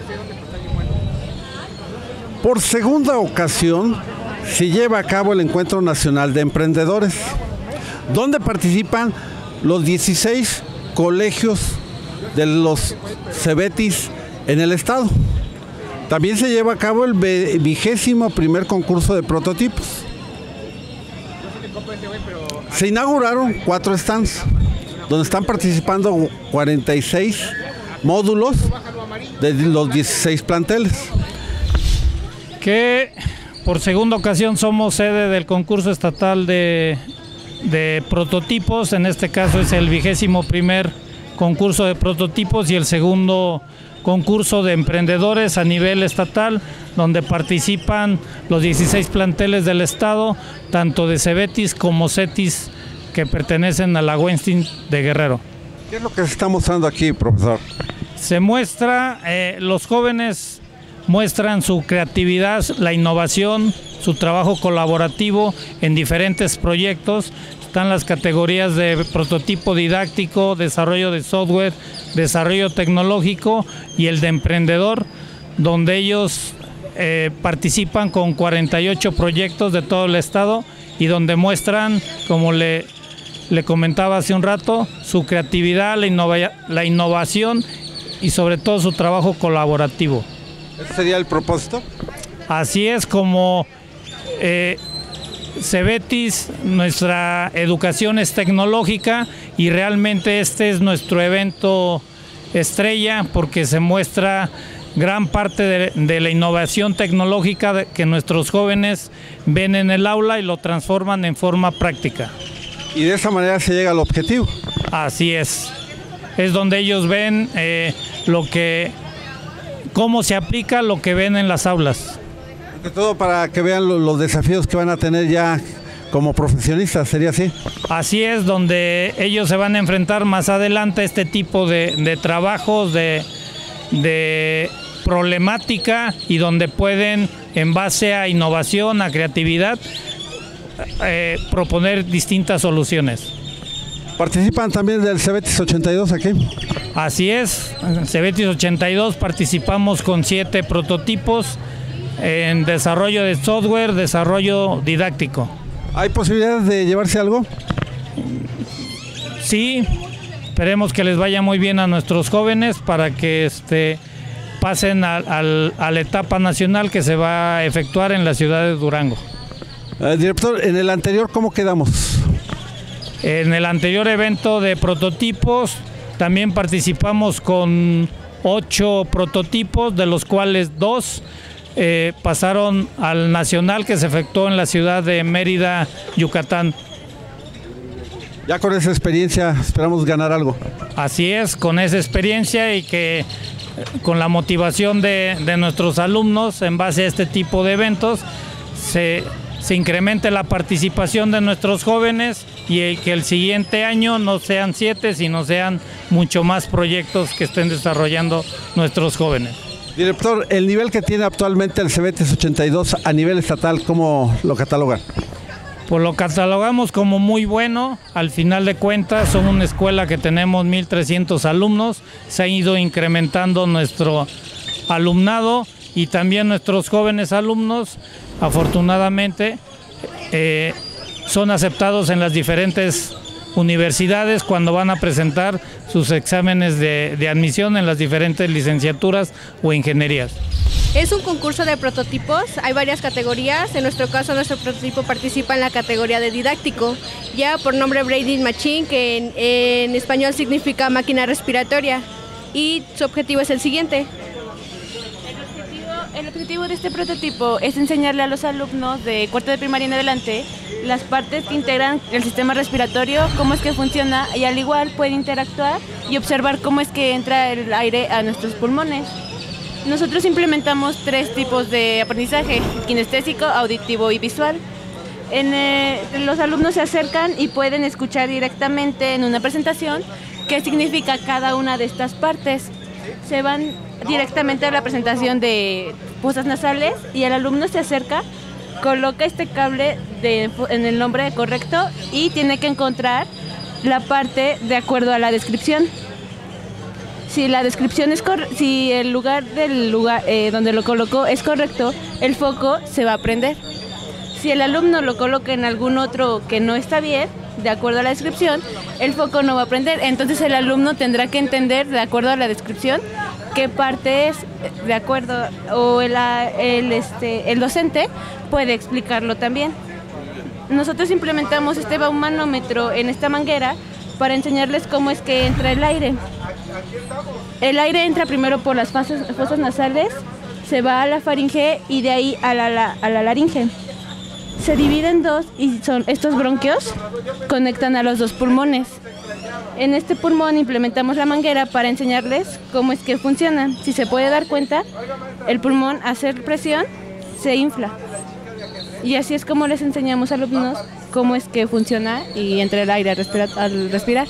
Por segunda ocasión se lleva a cabo el Encuentro Nacional de Emprendedores, donde participan los 16 colegios de los Cebetis en el estado. También se lleva a cabo el 21º concurso de prototipos. Se inauguraron 4 stands, donde están participando 46 módulos de los 16 planteles. Que por segunda ocasión somos sede del concurso estatal de prototipos. En este caso es el 21º concurso de prototipos y el segundo concurso de emprendedores a nivel estatal, donde participan los 16 planteles del estado, tanto de Cebetis como Cetis, que pertenecen a la Weinstein de Guerrero. ¿Qué es lo que se está mostrando aquí, profesor? Se muestra, los jóvenes muestran su creatividad, la innovación, su trabajo colaborativo en diferentes proyectos. Están las categorías de prototipo didáctico, desarrollo de software, desarrollo tecnológico y el de emprendedor, donde ellos participan con 48 proyectos de todo el estado y donde muestran, como le comentaba hace un rato, su creatividad, la innovación y sobre todo su trabajo colaborativo. ¿Ese sería el propósito? Así es, como Cebetis, nuestra educación es tecnológica y realmente este es nuestro evento estrella, porque se muestra gran parte de la innovación tecnológica que nuestros jóvenes ven en el aula y lo transforman en forma práctica. Y de esa manera se llega al objetivo. Así es donde ellos ven cómo se aplica lo que ven en las aulas. De todo para que vean los desafíos que van a tener ya como profesionistas, ¿sería así? Así es, donde ellos se van a enfrentar más adelante a este tipo de trabajos, de problemática, y donde pueden, en base a innovación, a creatividad, proponer distintas soluciones. ¿Participan también del Cebetis 82 aquí? Así es, en Cebetis 82 participamos con 7 prototipos en desarrollo de software, desarrollo didáctico. ¿Hay posibilidades de llevarse algo? Sí, esperemos que les vaya muy bien a nuestros jóvenes para que pasen a la etapa nacional que se va a efectuar en la ciudad de Durango. Director, en el anterior, ¿cómo quedamos? En el anterior evento de prototipos también participamos con 8 prototipos, de los cuales 2 pasaron al nacional, que se efectuó en la ciudad de Mérida, Yucatán. Ya con esa experiencia esperamos ganar algo. Así es, con esa experiencia y que con la motivación de nuestros alumnos en base a este tipo de eventos se incremente la participación de nuestros jóvenes y que el siguiente año no sean 7, sino sean mucho más proyectos que estén desarrollando nuestros jóvenes. Director, el nivel que tiene actualmente el Cebetis 82 a nivel estatal, ¿cómo lo catalogan? Pues lo catalogamos como muy bueno. Al final de cuentas, somos una escuela que tenemos 1,300 alumnos, se ha ido incrementando nuestro alumnado y también nuestros jóvenes alumnos, afortunadamente, son aceptados en las diferentes universidades cuando van a presentar sus exámenes de admisión en las diferentes licenciaturas o ingenierías. Es un concurso de prototipos, hay varias categorías. En nuestro caso, nuestro prototipo participa en la categoría de didáctico, ya por nombre Braiding Machine, que en español significa máquina respiratoria, y su objetivo es el siguiente. El objetivo de este prototipo es enseñarle a los alumnos de cuarto de primaria en adelante las partes que integran el sistema respiratorio, cómo es que funciona, y al igual pueden interactuar y observar cómo es que entra el aire a nuestros pulmones. Nosotros implementamos 3 tipos de aprendizaje: kinestésico, auditivo y visual. Los alumnos se acercan y pueden escuchar directamente en una presentación qué significa cada una de estas partes. Se van directamente a la presentación de fosas nasales y el alumno se acerca, coloca este cable en el nombre correcto y tiene que encontrar la parte de acuerdo a la descripción. Si la descripción es si el lugar donde lo colocó es correcto, el foco se va a prender. Si el alumno lo coloca en algún otro que no está bien, de acuerdo a la descripción, el foco no va a prender. Entonces el alumno tendrá que entender, de acuerdo a la descripción, qué parte es, de acuerdo, o el docente puede explicarlo también. Nosotros implementamos este baumanómetro en esta manguera para enseñarles cómo es que entra el aire. El aire entra primero por las fosas nasales, se va a la faringe y de ahí a la laringe. Se divide en dos y estos bronquios conectan a los dos pulmones. En este pulmón implementamos la manguera para enseñarles cómo es que funciona. Si se puede dar cuenta, el pulmón al hacer presión se infla. Y así es como les enseñamos a los alumnos cómo es que funciona y entra el aire al respirar.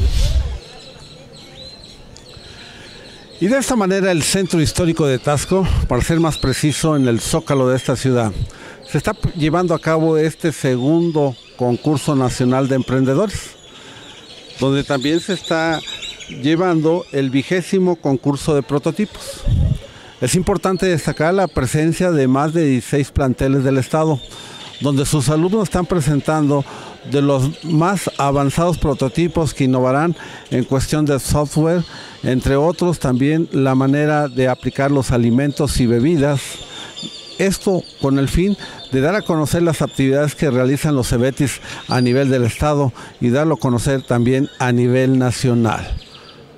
Y de esta manera el Centro Histórico de Taxco, para ser más preciso, en el Zócalo de esta ciudad, se está llevando a cabo este segundo concurso nacional de emprendedores, donde también se está llevando el 20º concurso de prototipos. Es importante destacar la presencia de más de 16 planteles del estado, donde sus alumnos están presentando de los más avanzados prototipos que innovarán en cuestión de software, entre otros también la manera de aplicar los alimentos y bebidas. Esto con el fin de dar a conocer las actividades que realizan los CEBETIS a nivel del estado y darlo a conocer también a nivel nacional.